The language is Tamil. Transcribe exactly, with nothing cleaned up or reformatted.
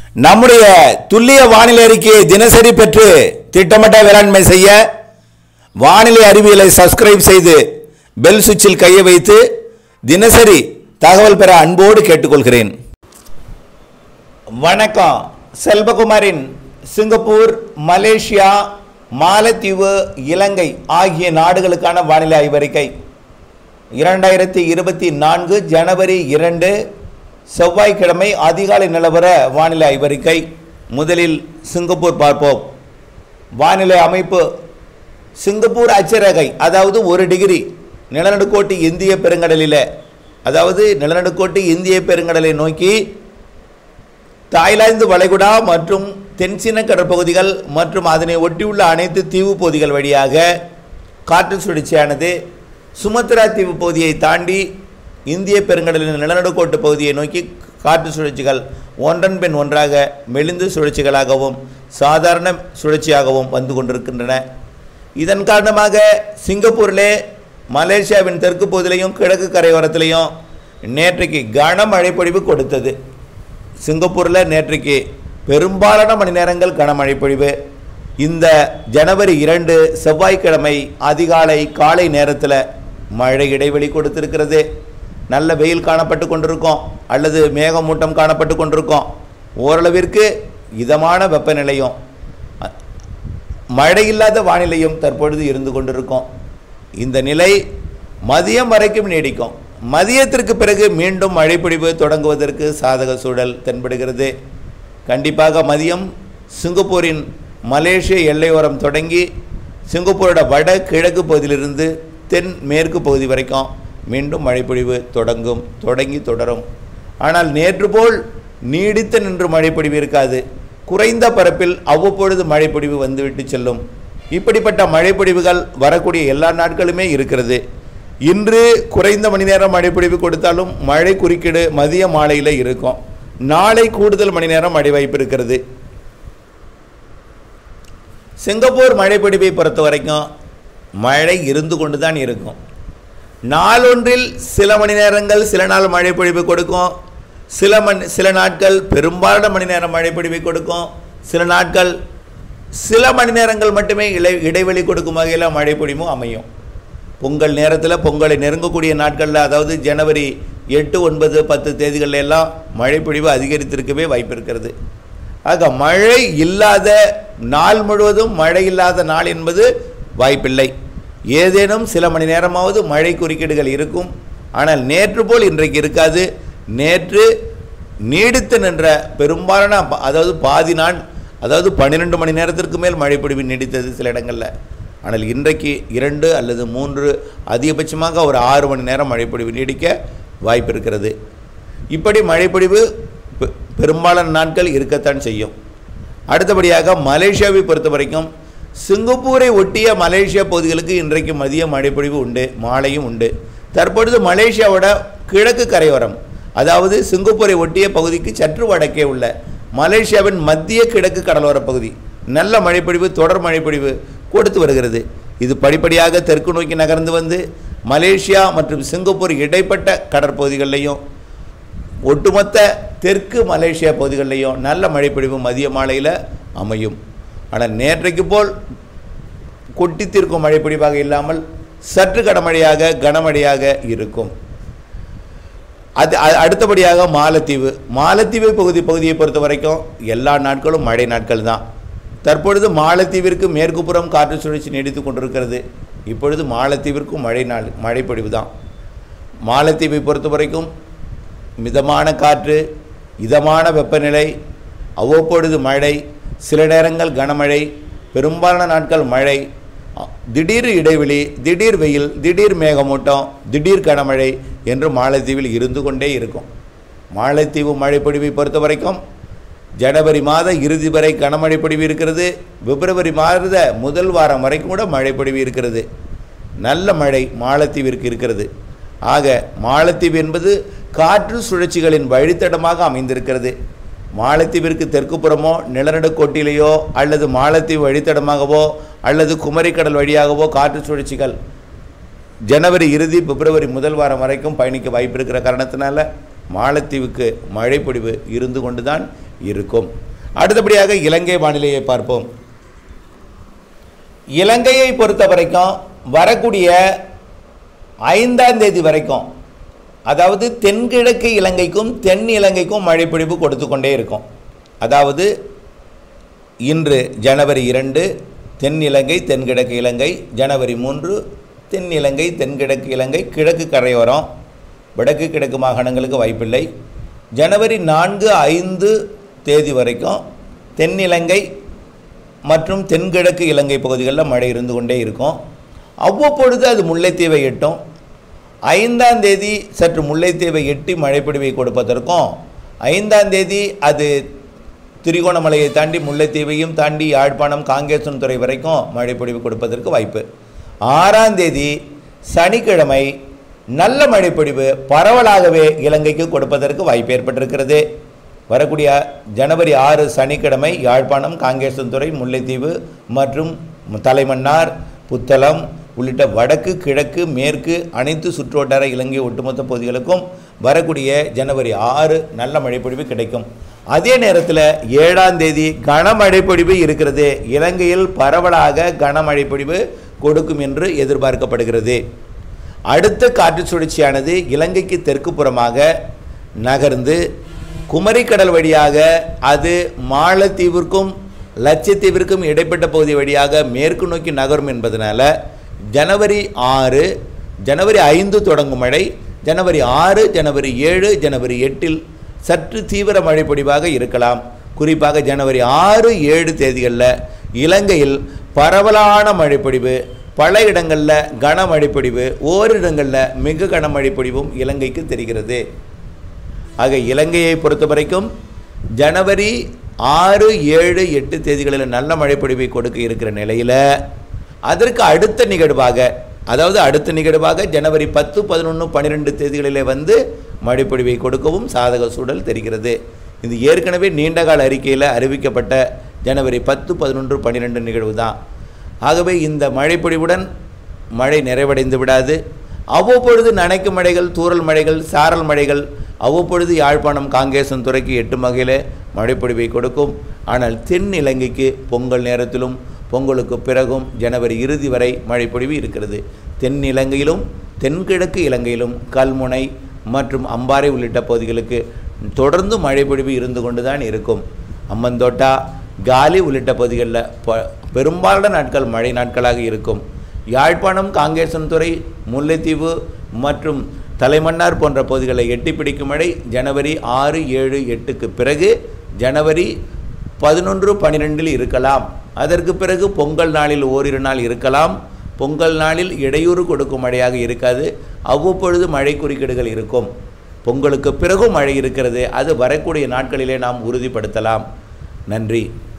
நம்முடைய துல்லிய வானிலை அறிக்கையை தினசரி பெற்று திட்டமிட்ட வேளாண்மை செய்ய வானிலை அறிவியலை சப்ஸ்கிரைப் செய்து பெல் சுவிட்சில் கையை வைத்து தினசரி தகவல் பெற அன்போடு கேட்டுக்கொள்கிறேன். வணக்கம். செல்வகுமாரின் சிங்கப்பூர், மலேசியா, மாலத்தீவு, இலங்கை ஆகிய நாடுகளுக்கான வானிலை ஆய்வறிக்கை இரண்டாயிரத்தி இருபத்தி நான்கு ஜனவரி இரண்டு செவ்வாய்க்கிழமை அதிகாலை நிலவர வானிலை ஆய்வறிக்கை. முதலில் சிங்கப்பூர் பார்ப்போம். வானிலை அமைப்பு: சிங்கப்பூர் அட்சரேகை, அதாவது ஒரு டிகிரி நிலநடுக்கோட்டு இந்திய பெருங்கடலில், அதாவது நிலநடுக்கோட்டு இந்திய பெருங்கடலை நோக்கி தாய்லாந்து வளைகுடா மற்றும் தென்சீன கடற்பகுதிகள் மற்றும் அதனை ஒட்டியுள்ள அனைத்து தீவு பகுதிகள் வழியாக காற்று சுழற்சியானது சுமத்ரா தீவு பகுதியை தாண்டி இந்திய பெருங்கடலின் நிலநடுக்கோட்டு பகுதியை நோக்கி காற்று சுழற்சிகள் ஒன்றன் பின் ஒன்றாக மெலிந்து சுழற்சிகளாகவும் சாதாரண சுழற்சியாகவும் வந்து கொண்டிருக்கின்றன. இதன் காரணமாக சிங்கப்பூரிலே, மலேசியாவின் தெற்கு பகுதியிலையும் கிழக்கு கரையோரத்திலையும் நேற்றைக்கு கனமழை பொழிவு கொடுத்தது. சிங்கப்பூரில் நேற்றைக்கு பெரும்பாலான மணி நேரங்கள் கனமழை பொழிவு. இந்த ஜனவரி இரண்டு செவ்வாய்க்கிழமை அதிகாலை காலை நேரத்தில் மழை இடைவெளி கொடுத்திருக்கிறது. நல்ல வெயில் காணப்பட்டு கொண்டிருக்கோம், அல்லது மேகமூட்டம் காணப்பட்டு கொண்டிருக்கோம். ஓரளவிற்கு இதமான வெப்பநிலையும் மழை இல்லாத வானிலையும் தற்பொழுது இருந்து கொண்டிருக்கும். இந்த நிலை மதியம் வரைக்கும் நீடிக்கும். மதியத்திற்கு பிறகு மீண்டும் மழைப்பொழிவு தொடங்குவதற்கு சாதக சூழல் தென்படுகிறது. கண்டிப்பாக மதியம் சிங்கப்பூரின் மலேசிய எல்லையோரம் தொடங்கி சிங்கப்பூரோட வட கிழக்கு பகுதியிலிருந்து தென் மேற்கு பகுதி வரைக்கும் மீண்டும் மழைப்பொழிவு தொடங்கும் தொடங்கி தொடரும். ஆனால் நேற்று போல் நீடித்து நின்று மழைப்பொழிவு இருக்காது. குறைந்த பரப்பில் அவ்வப்பொழுது மழைப்பொழிவு வந்துவிட்டு செல்லும். இப்படிப்பட்ட மழைப்பொழிவுகள் வரக்கூடிய எல்லா நாட்களுமே இருக்கிறது. இன்று குறைந்த மணி நேரம் மழைப்பொழிவு கொடுத்தாலும் மழை குறுக்கீடு மதிய மாலையில் இருக்கும். நாளை கூடுதல் மணி நேரம் மழை வாய்ப்பு இருக்கிறது. சிங்கப்பூர் மழைப்பொழிவை பொறுத்த வரைக்கும் மழை இருந்து கொண்டு தான் இருக்கும். நாளொன்றில் சில மணி நேரங்கள் சில நாள் மழை பொழிவு கொடுக்கும். சில மணி சில நாட்கள் பெரும்பாலான மணி நேரம் மழை பொழிவை கொடுக்கும். சில நாட்கள் சில மணி நேரங்கள் மட்டுமே இடை இடைவெளி கொடுக்கும் வகையில் மழை பொழிவும் அமையும். பொங்கல் நேரத்தில், பொங்கலை நெருங்கக்கூடிய நாட்களில், அதாவது ஜனவரி எட்டு ஒன்பது பத்து தேதிகளில் எல்லாம் மழை பொழிவு அதிகரித்திருக்கவே வாய்ப்பு இருக்கிறது. ஆக மழை இல்லாத நாள் முழுவதும் மழை இல்லாத நாள் என்பது வாய்ப்பில்லை. ஏதேனும் சில மணி நேரமாவது மழை குறுக்கீடுகள் இருக்கும். ஆனால் நேற்று போல் இன்றைக்கு இருக்காது. நேற்று நீடித்து நின்ற பெரும்பாலான, அதாவது பாதி நாள், அதாவது பன்னிரெண்டு மணி நேரத்திற்கு மேல் மழைப்பொழிவு நீடித்தது சில இடங்களில். ஆனால் இன்றைக்கு இரண்டு அல்லது மூன்று, அதிகபட்சமாக ஒரு ஆறு மணி நேரம் மழைப்பொழிவு நீடிக்க வாய்ப்பு இருக்கிறது. இப்படி மழைப்பொழிவு பெரும்பாலான நாட்கள் இருக்கத்தான் செய்யும். அடுத்தபடியாக மலேசியாவை பொறுத்த வரைக்கும் சிங்கப்பூரை ஒட்டிய மலேசியா பகுதிகளுக்கு இன்றைக்கு மதிய மழைப்பொழிவு உண்டு, மாலையும் உண்டு. தற்பொழுது மலேசியாவோட கிழக்கு கரையோரம், அதாவது சிங்கப்பூரை ஒட்டிய பகுதிக்கு சற்று வடக்கே உள்ள மலேசியாவின் மத்திய கிழக்கு கடலோர பகுதி நல்ல மழைப்பொழிவு, தொடர் மழைப்பொழிவு கொடுத்து வருகிறது. இது படிப்படியாக தெற்கு நோக்கி நகர்ந்து வந்து மலேசியா மற்றும் சிங்கப்பூர் இடைப்பட்ட கடற்பகுதிகளிலையும் ஒட்டுமொத்த தெற்கு மலேசியா பகுதிகளிலையும் நல்ல மழைப்பொழிவு மதிய மாலையில் அமையும். ஆனால் நேற்றைக்கு போல் கொட்டி தீர்க்கும் மழைப்பொழிவாக இல்லாமல் சற்று கனமழையாக கனமழையாக இருக்கும். அது அடுத்தபடியாக மாலத்தீவு. மாலத்தீவு பகுதி பகுதியை பொறுத்த வரைக்கும் எல்லா நாட்களும் மழை நாட்கள் தான். தற்பொழுது மாலத்தீவிற்கு மேற்கு புறம் காற்று சுழற்சி நீடித்து கொண்டிருக்கிறது. இப்பொழுது மாலத்தீவிற்கும் மழை நாள் மழைப்பொழிவு தான். மாலத்தீவை பொறுத்த வரைக்கும் மிதமான காற்று, இதமான வெப்பநிலை, அவ்வப்பொழுது மழை, சில நேரங்கள் கனமழை, பெரும்பாலான நாட்கள் மழை, திடீர் இடைவெளி, திடீர் வெயில், திடீர் மேகமூட்டம், திடீர் கனமழை என்று மாலத்தீவில் இருந்து கொண்டே இருக்கும். மாலத்தீவு மழைப்பொழிவை பொறுத்த வரைக்கும் ஜனவரி மாத இறுதி வரை கனமழை பொழிவு இருக்கிறது. பிப்ரவரி மாத முதல் வாரம் வரைக்கும் கூட மழைப்பொழிவு இருக்கிறது. நல்ல மழை மாலத்தீவிற்கு இருக்கிறது. ஆக மாலத்தீவு என்பது காற்று சுழற்சிகளின் வழித்தடமாக அமைந்திருக்கிறது. மாலத்தீவிற்கு தெற்கு புறமோ நிலநடுக்கோட்டிலேயோ அல்லது மாலத்தீவு வழித்தடமாகவோ அல்லது குமரிக்கடல் வழியாகவோ காற்று சுழற்சிகள் ஜனவரி இறுதி பிப்ரவரி முதல் வாரம் வரைக்கும் பயணிக்க வாய்ப்பு இருக்கிற காரணத்தினால மாலத்தீவுக்கு மழைப்பொழிவு இருந்து கொண்டு தான் இருக்கும். அடுத்தபடியாக இலங்கை வானிலையை பார்ப்போம். இலங்கையை பொறுத்த வரைக்கும் வரக்கூடிய ஐந்தாம் தேதி வரைக்கும், அதாவது தென்கிழக்கு இலங்கைக்கும் தென் இலங்கைக்கும் மழைப்பொழிவு கொடுத்து கொண்டே இருக்கும். அதாவது இன்று ஜனவரி இரண்டு தென் இலங்கை தென்கிழக்கு இலங்கை, ஜனவரி மூன்று தென் இலங்கை தென்கிழக்கு இலங்கை கிழக்கு கரையோரம், வடக்கு கிழக்கு மாகாணங்களுக்கு வாய்ப்பில்லை. ஜனவரி நான்கு ஐந்து தேதி வரைக்கும் தென் இலங்கை மற்றும் தென்கிழக்கு இலங்கை பகுதிகளில் மழை இருந்து கொண்டே இருக்கும். அவ்வப்பொழுது அது முல்லைத்தீவை எட்டும். ஐந்தாம் தேதி சற்று முல்லைத்தீவை எட்டி மழைப்பொழிவை கொடுப்பதற்கும், ஐந்தாம் தேதி அது திரிகோணமலையை தாண்டி முல்லைத்தீவையும் தாண்டி யாழ்ப்பாணம் காங்கேசன்துறை வரைக்கும் மழைப்பொழிவு கொடுப்பதற்கு வாய்ப்பு. ஆறாம் தேதி சனிக்கிழமை நல்ல மழைப்பொழிவு பரவலாகவே இலங்கைக்கு கொடுப்பதற்கு வாய்ப்பு ஏற்பட்டிருக்கிறது. வரக்கூடிய ஜனவரி ஆறு சனிக்கிழமை யாழ்ப்பாணம் காங்கேசன்துறை முல்லைத்தீவு மற்றும் தலைமன்னார் புத்தளம் உள்ளிட்ட வடக்கு கிழக்கு மேற்கு அனைத்து சுற்றுவட்டார இலங்கை ஒட்டுமொத்த பகுதிகளுக்கும் வரக்கூடிய ஜனவரி ஆறு நல்ல மழைப்பொழிவு கிடைக்கும். அதே நேரத்தில் ஏழாம் தேதி கனமழைப்பொழிவு இருக்கிறது. இலங்கையில் பரவலாக கனமழைப்பொழிவு கொடுக்கும் என்று எதிர்பார்க்கப்படுகிறது. அடுத்த காற்று சுழற்சியானது இலங்கைக்கு தெற்கு புறமாக நகர்ந்து குமரிக்கடல் வழியாக அது மாலத்தீவிற்கும் லட்சத்தீவிற்கும் இடைப்பட்ட பகுதி வழியாக மேற்கு நோக்கி நகரும் என்பதனால ஜனவரி ஆறு ஜனவரி ஐந்து தொடங்கும் மழை ஜனவரி ஆறு ஜனவரி ஏழு ஜனவரி எட்டில் சற்று தீவிர மழைப்பொழிவாக இருக்கலாம். குறிப்பாக ஜனவரி ஆறு ஏழு தேதிகளில் இலங்கையில் பரவலான மழைப்பொழிவு, பல இடங்களில் கனமழைப்பொழிவு, ஓரிடங்களில் மிக கனமழைப்பொழிவும் இலங்கைக்கு தெரிகிறது. ஆக இலங்கையை பொறுத்த வரைக்கும் ஜனவரி ஆறு ஏழு எட்டு தேதிகளில் நல்ல மழைப்பொழிவை கொடுக்க இருக்கிற நிலையில் அதற்கு அடுத்த நிகழ்வாக, அதாவது அடுத்த நிகழ்வாக ஜனவரி பத்து பதினொன்று பன்னிரெண்டு தேதிகளிலே வந்து மழைப்பொழிவை கொடுக்கவும் சாதக சூழல் தெரிகிறது. இது ஏற்கனவே நீண்டகால அறிக்கையில் அறிவிக்கப்பட்ட ஜனவரி பத்து பதினொன்று பன்னிரெண்டு நிகழ்வு தான். ஆகவே இந்த மழைப்பொழிவுடன் மழை நிறைவடைந்து விடாது. அவ்வப்பொழுது நனைக்கும் மழைகள், தூறல் மழைகள், சாரல் மழைகள் அவ்வப்பொழுது யாழ்ப்பாணம் காங்கேசன்துறைக்கு எட்டும் வகையில் மழைப்பொழிவை கொடுக்கும். ஆனால் தென் இலங்கைக்கு பொங்கல் நேரத்திலும் பொங்கலுக்கு பிறகும் ஜனவரி இறுதி வரை மழைப்பொழிவு இருக்கிறது. தென் இலங்கையிலும் தென்கிழக்கு இலங்கையிலும் கல்முனை மற்றும் அம்பாறை உள்ளிட்ட பகுதிகளுக்கு தொடர்ந்து மழைப்பொழிவு இருந்து கொண்டு தான் இருக்கும். அம்மந்தோட்டா, காலி உள்ளிட்ட பகுதிகளில் ப பெரும்பாலான நாட்கள் மழை நாட்களாக இருக்கும். யாழ்ப்பாணம் காங்கேசன்துறை முல்லைத்தீவு மற்றும் தலைமன்னார் போன்ற பகுதிகளை எட்டி பிடிக்கும் மழை ஜனவரி ஆறு ஏழு எட்டுக்கு பிறகு ஜனவரி பதினொன்று பன்னிரெண்டில் இருக்கலாம். அதற்கு பிறகு பொங்கல் நாளில் ஓரிரு நாள் இருக்கலாம். பொங்கல் நாளில் இடையூறு கொடுக்கும் மழையாக இருக்காது. அவ்வப்பொழுது மழை குறுக்கீடுகள் இருக்கும். பொங்கலுக்கு பிறகும் மழை இருக்கிறது. அது வரக்கூடிய நாட்களிலே நாம் உறுதிப்படுத்தலாம். நன்றி.